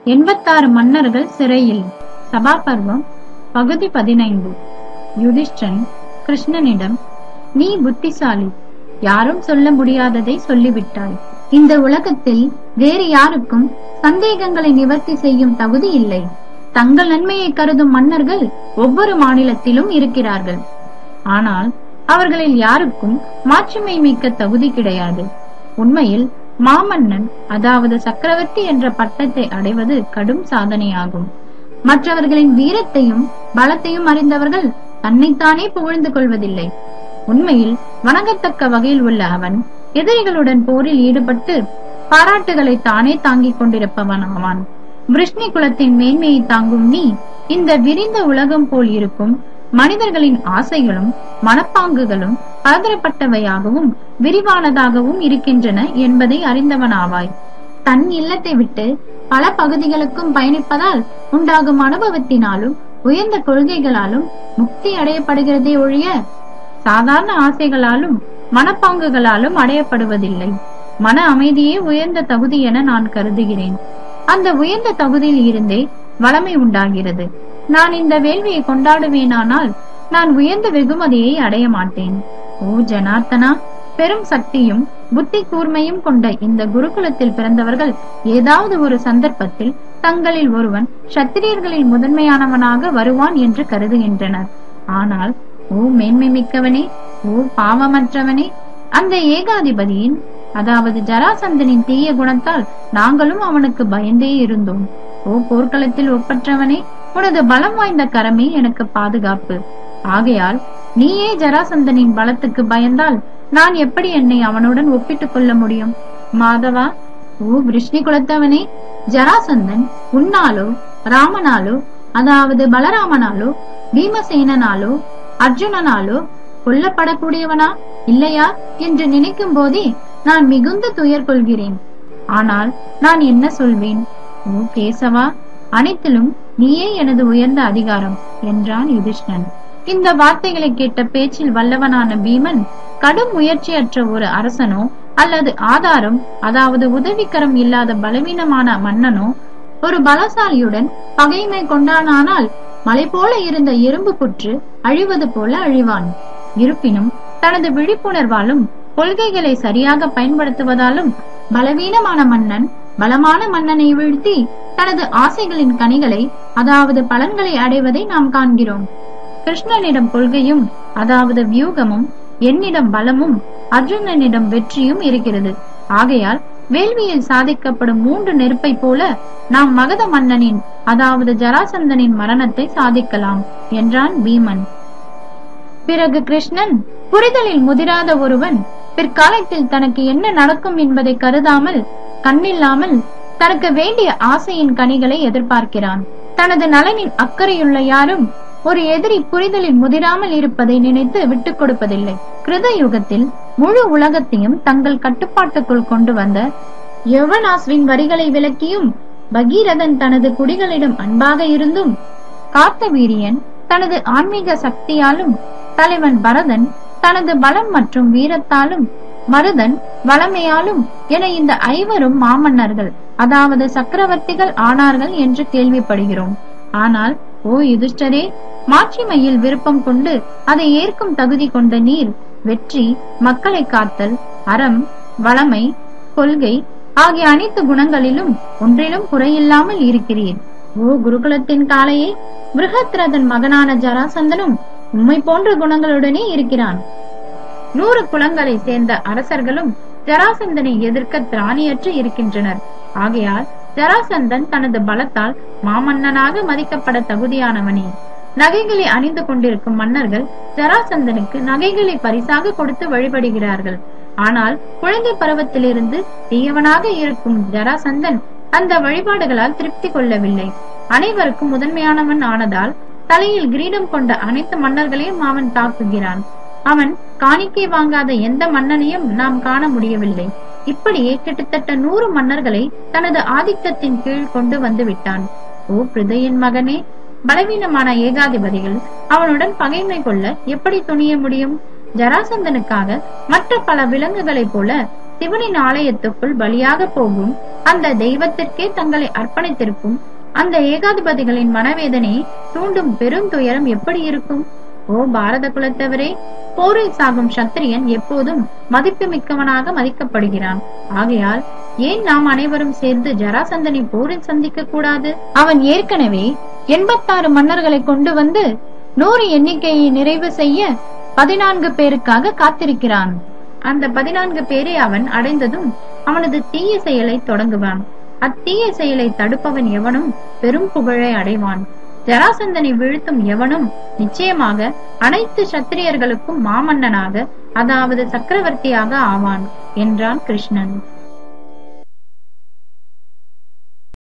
86 மன்னர்கள் சிறையில். சபா பர்வம் பகுதி 15. யுதிஷ்டன் கிருஷ்ணனிடம், நீ புத்திசாலி, யாரும் சொல்ல முடியாததை சொல்லிவிட்டாய். இந்த உலகத்தில் வேறு யாருக்கும் சந்தேகங்களை நிவர்த்தி செய்யும் தகுதி இல்லை. தங்கள் நன்மையை கருதும் மன்னர்கள் ஒவ்வொரு மாநிலத்திலும் இருக்கிறார்கள். ஆனால் அவர்களில் யாருக்கும் மாட்சிமை மிக்க தகுதி கிடையாது. உண்மையில் மாமன்னன், அதாவது சக்கரவர்த்தி என்ற பட்டத்தை அடைவது கடும் சாதனையாகும். மற்றவர்களின் வீரத்தையும் பலத்தையும் அறிந்தவர்கள் தன்னைத்தானே புகழ்ந்து கொள்வதில்லை. உண்மையில் வணங்கத்தக்க வகையில் உள்ள அவன் எதிரிகளுடன் போரில் ஈடுபட்டு பாராட்டுகளை தானே தாங்கிக் கொண்டிருப்பவன் ஆவான். விருஷ்ணி குலத்தின் மேன்மையை தாங்கும் நீ, இந்த விரிந்த உலகம் போல் இருக்கும் மனிதர்களின் ஆசைகளும் மனப்பாங்குகளும் பலதரப்பட்டவையாகவும் விரிவானதாகவும் இருக்கின்றன என்பதை அறிந்தவனாவாய். தன் இல்லத்தை விட்டு பல பகுதிகளுக்கும் பயணிப்பதால் உண்டாகும் அனுபவத்தினாலும் உயர்ந்த கொள்கைகளாலும் முக்தி அடையப்படுகிறதே ஒழிய சாதாரண ஆசைகளாலும் மனப்பாங்குகளாலும் அடையப்படுவதில்லை. மன அமைதியே உயர்ந்த தகுதி என நான் கருதுகிறேன். அந்த உயர்ந்த தகுதியில் இருந்தே வளமை உண்டாகிறது. நான் இந்த வேள்வியை கொண்டாடுவேனானால் நான் உயர்ந்த வெகுமதியை அடைய மாட்டேன். ஓ ஜனார்த்தனா, பெரும் சக்தியும் புத்தி கூர்மையும் கொண்ட இந்த குருகுலத்தில் பிறந்தவர்கள் ஏதாவது ஒரு சந்தர்ப்பத்தில் தங்களில் ஒருவன் சத்திரியர்களில் முதன்மையானவனாக வருவான் என்று கருதுகின்றனர். ஆனால் ஓ மேன்மை மிக்கவனே, ஓ பாவமற்றவனே, அந்த ஏகாதிபதியின், அதாவது ஜராசந்தனின் தீய குணத்தால் நாங்களும் அவனுக்கு பயந்தே இருந்தோம். ஓ போர்க்களத்தில் ஒப்பற்றவனே, உனது பலம் வாய்ந்த கரமே எனக்கு பாதுகாப்பு. ஆகையால் நீயே ஜராசந்தனின் பலத்துக்கு பயந்தால் நான் எப்படி என்னை அவனுடன் ஒப்பிட்டுக் கொள்ள முடியும்? மாதவா, ஓ விருஷ்ணி குலத்தவனே, ஜராசந்தன் உன்னாலோ ராமனாலோ, அதாவது பலராமனாலோ பீமசேனனாலோ அர்ஜுனனாலோ கொல்லப்படக்கூடியவனா இல்லையா என்று நினைக்கும் போதே நான் மிகுந்த துயர் கொள்கிறேன். ஆனால் நான் என்ன சொல்வேன்? ஓ கேசவா, அனைத்திலும் நீயே எனது உயர்ந்த அதிகாரம் என்றான் யுதிஷ்ணன். இந்த வார்த்தைகளை கேட்ட பேச்சில் வல்லவனான பீமன், கடும் முயற்சியற்ற ஒரு அரசனோ அல்லது ஆதாரம், அதாவது உதவிக்கரம் இல்லாத பலவீனமான மன்னனோ ஒரு பலசாலியுடன் பகைமை கொண்டானால் மலை போல இருந்த எறும்பு புற்று அழிவது போல அழிவான். இருப்பினும் தனது விழிப்புணர்வாலும் கொள்கைகளை சரியாக பயன்படுத்துவதாலும் பலவீனமான மன்னன் பலமான மன்னனை வீழ்த்தி தனது ஆசைகளின் கனிகளை, அதாவது பலன்களை அடைவதை நாம் காண்கிறோம். கிருஷ்ணனிடம் கொள்கையும், அதாவது வியூகமும், என்னிடம் பலமும், அர்ஜுனனிடம் வெற்றியும் இருக்கிறது. ஆகையால் வேள்வியில் சாதிக்கப்படும் 3 நெருப்பை போல நாம் மகத மன்னனின், அதாவது ஜராசந்தனின் மரணத்தை சாதிக்கலாம் என்றான் பீமன். பிறகு கிருஷ்ணன், புரிதலில் முதிராத ஒருவன் பிற்காலத்தில் தனக்கு என்ன நடக்கும் என்பதை கருதாமல், கண்ணில்லாமல் தனக்கு வேண்டிய ஆசையின் கனிகளை எதிர்பார்க்கிறான். தனது நலனின் அக்கறையுள்ள யாரும் ஒரு எதிரி புரிதலில் முதிராமல் இருப்பதை நினைத்து விட்டுக் கொடுப்பதில்லை. கிருத யுகத்தில் முழு உலகத்தையும் தங்கள் கட்டுப்பாட்டுக்குள் கொண்டு வந்த யவனாஸ்வின் வரிகளை விளக்கியும், பகீரதன் தனது குடிகளிடம் அன்பாக இருந்தும், கார்த்தவீரியன் தனது ஆன்மீக சக்தியாலும், தலைவன் பரதன் தனது பலம் மற்றும் வீரத்தாலும், மருதன் வளமையாலும் என இந்த 5 மாமன்னர்கள், அதாவது சக்கரவர்த்திகள் ஆனார்கள் என்று கேள்விப்படுகிறோம். ஆனால் ஓ யுதிஷ்டரே, மாட்சிமையில் விருப்பம் கொண்டு அதை ஏற்கும் தகுதி கொண்ட நீர் வெற்றி, மக்களை காத்தல், அறம், வளமை, கொள்கை ஆகிய அனைத்து குணங்களிலும் ஒன்றிலும் குறையில்லாமல் இருக்கிறீர். ஓ குருகுலத்தின் காளையே, பிருஹத்ரதன் மகனான ஜராசந்தனும் உம்மை போன்ற குணங்களுடனே இருக்கிறான். 100 குலங்களை சேர்ந்த அரசர்களும் ஜராசந்தனை எதிர்க்க திராணியற்று இருக்கின்றனர். ஆகையால் ஜராசந்தன் தனது பலத்தால் மாமன்னனாக மதிக்கப்பட தகுதியானவனே. நகைகளை அணிந்து கொண்டிருக்கும் மன்னர்கள் ஜராசந்தனுக்கு நகைகளை பரிசாக கொடுத்து வழிபடுகிறார்கள். ஆனால் குழந்தை பருவத்திலிருந்து தீயவனாக இருக்கும் ஜராசந்தன் அந்த வழிபாடுகளால் திருப்தி கொள்ளவில்லை. அனைவருக்கும் முதன்மையானவன் ஆனதால் தலையில் கிரீடம் கொண்ட அனைத்து மன்னர்களையும் அவன் தாக்குகிறான். அவன் காணிக்கை வாங்காத எந்த மன்னனையும் நாம் காண முடியவில்லை. இப்படியே கிட்டத்தட்ட 100 மன்னர்களை தனது ஆதிக்கத்தின் கீழ் கொண்டு வந்து விட்டான். ஓ பிருதையின் மகனே, பலவீனமான ஏகாதிபதிகள் அவனுடன் பகைமை கொள்ள எப்படி துணிய முடியும்? ஜராசந்தனுக்காக மற்ற பல விலங்குகளைப் போல சிவனின் ஆலயத்துக்குள் பலியாக போகும் அந்த தெய்வத்திற்கே தங்களை அர்ப்பணித்திருக்கும் அந்த ஏகாதிபதிகளின் மனவேதனையை தூண்டும் பெரும் துயரம் எப்படி இருக்கும்? ஓ பாரத குலத்தவரே, போரில் சாகும் சத்திரியன் எப்போதும் மதிப்பு மிக்கவனாக மதிக்கப்படுகிறான். ஆகையால் ஏன் நாம் அனைவரும் சேர்ந்து ஜராசந்தனை போரில் சந்திக்க கூடாது? அவன் ஏற்கனவே 86 மன்னர்களை கொண்டு வந்து 100 எண்ணிக்கையை நிறைவு செய்ய 14 பேருக்காக காத்திருக்கிறான். அந்த 14 பேரை அவன் அடைந்ததும் அவனது தீய செயலை தொடங்குவான். அத்தீய செயலை தடுப்பவன் எவனும் பெரும் புகழை அடைவான். ஜராசந்தனை வீழ்த்தும் எவனும் நிச்சயமாக அனைத்து சத்திரியர்களுக்கும் மாமன்னனாக, அதாவது சக்கரவர்த்தியாக ஆவான் என்றான் கிருஷ்ணன்.